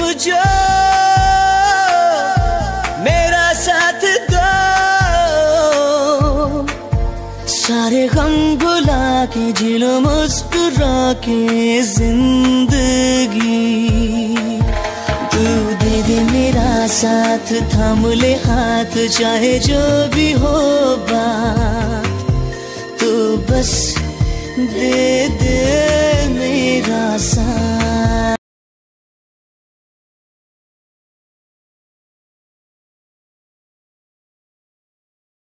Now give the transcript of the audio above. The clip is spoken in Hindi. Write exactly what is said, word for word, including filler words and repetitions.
जो मेरा साथ दो, सारे गम भुला के जी लो मुस्कुरा के जिंदगी। तू दे दे मेरा साथ, थाम ले हाथ, चाहे जो भी हो बात, तू बस दे दे।